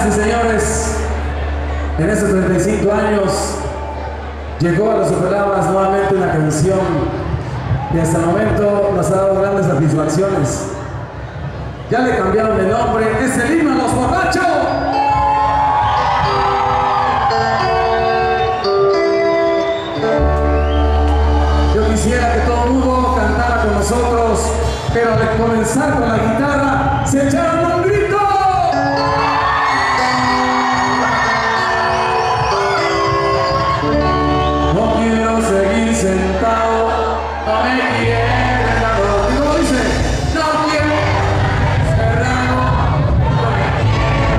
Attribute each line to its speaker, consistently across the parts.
Speaker 1: Señoras y señores, en estos 35 años llegó a los Superlamas nuevamente una canción que hasta el momento nos ha dado grandes satisfacciones. Ya le cambiaron de nombre, es el himno a los borrachos. Yo quisiera que todo el mundo cantara con nosotros, pero al comenzar con la guitarra se echaron un grito. No quiero seguir sentado, no me quieren dado. ¿Y cómo dice? No quiero cerrado, no me quieren.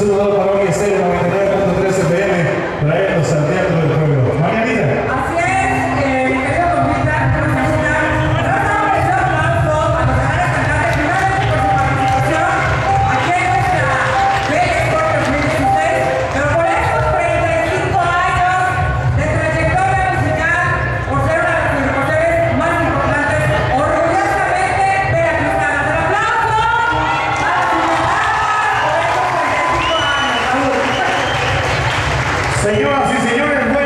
Speaker 1: saludo para hoy, Estéreo 99.3 FM, trayendo Santiago del Pueblo. Marianita.
Speaker 2: Así es, mi querido Conquista, nos ayuda. Ahora estamos en un aplauso a los canales cantantes, primeramente por su participación aquí en nuestra Bella Sport 2016, pero por estos 35 años de trayectoria musical, por ser una de las mujeres más importantes, orgullosamente veracruzanas. El aplauso a la ciudad por estos 35 años.
Speaker 1: Señoras y señores,